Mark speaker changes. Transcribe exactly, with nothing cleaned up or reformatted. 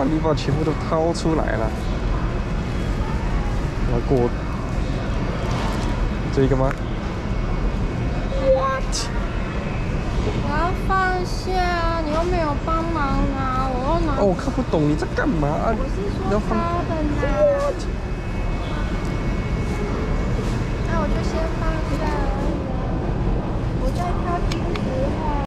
Speaker 1: 哇，你把全部都掏出来了。我过这个吗 ？What？
Speaker 2: 我要放下，你又没有帮忙拿，我又拿。
Speaker 1: 哦，我看不懂你在干嘛啊？
Speaker 2: 我是说
Speaker 1: 你要放
Speaker 2: 他的拿。